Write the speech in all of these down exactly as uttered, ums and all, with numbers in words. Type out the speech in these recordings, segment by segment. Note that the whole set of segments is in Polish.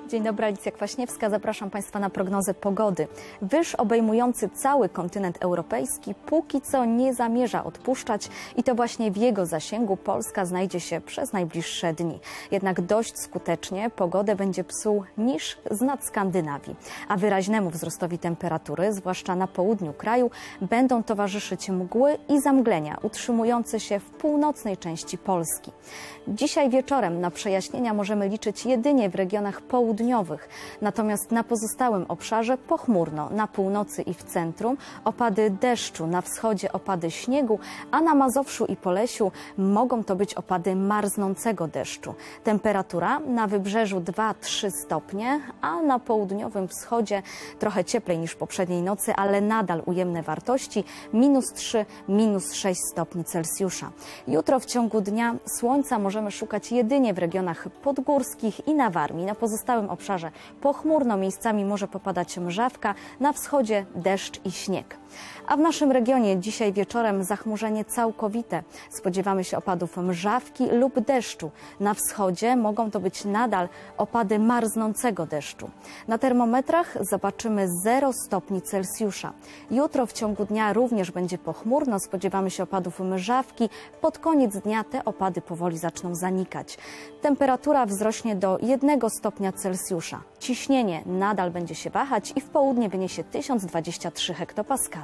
Dzień dobry, Alicja Kwaśniewska. Zapraszam Państwa na prognozę pogody. Wyż obejmujący cały kontynent europejski póki co nie zamierza odpuszczać i to właśnie w jego zasięgu Polska znajdzie się przez najbliższe dni. Jednak dość skutecznie pogodę będzie psuł niż z nad Skandynawii, a wyraźnemu wzrostowi temperatury, zwłaszcza na południu kraju, będą towarzyszyć mgły i zamglenia utrzymujące się w północnej części Polski. Dzisiaj wieczorem na przejaśnienia możemy liczyć jedynie w regionach południowych, natomiast na pozostałym obszarze pochmurno, na północy i w centrum opady deszczu, na wschodzie opady śniegu, a na Mazowszu i Polesiu mogą to być opady marznącego deszczu. Temperatura na wybrzeżu dwa do trzech stopnie, a na południowym wschodzie trochę cieplej niż poprzedniej nocy, ale nadal ujemne wartości minus trzy, minus sześć stopni Celsjusza. Jutro w ciągu dnia słońca możemy szukać jedynie w regionach podgórskich i na Warmii. Na pozostałym obszarze pochmurno, miejscami może popadać mrzawka, na wschodzie deszcz i śnieg. A w naszym regionie dzisiaj wieczorem zachmurzenie całkowite. Spodziewamy się opadów mrzawki lub deszczu. Na wschodzie mogą to być nadal opady marznącego deszczu. Na termometrach zobaczymy zero stopni Celsjusza. Jutro w ciągu dnia również będzie pochmurno. Spodziewamy się opadów mrzawki. Pod koniec dnia te opady powoli zaczną zanikać. Temperatura wzrośnie do jednego stopnia Celsjusza. Ciśnienie nadal będzie się wahać i w południe wyniesie tysiąc dwadzieścia trzy hektopaskale.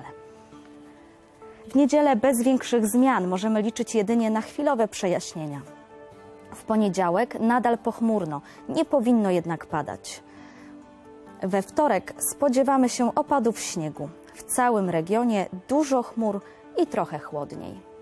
W niedzielę bez większych zmian możemy liczyć jedynie na chwilowe przejaśnienia. W poniedziałek nadal pochmurno, nie powinno jednak padać. We wtorek spodziewamy się opadów śniegu. W całym regionie dużo chmur i trochę chłodniej.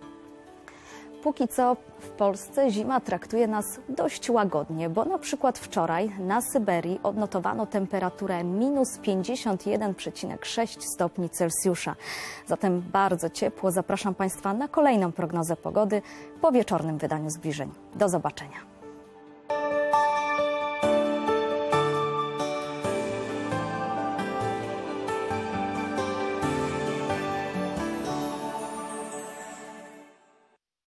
Póki co w Polsce zima traktuje nas dość łagodnie, bo na przykład wczoraj na Syberii odnotowano temperaturę minus pięćdziesiąt jeden przecinek sześć stopni Celsjusza. Zatem bardzo ciepło. Zapraszam Państwa na kolejną prognozę pogody po wieczornym wydaniu Zbliżeń. Do zobaczenia.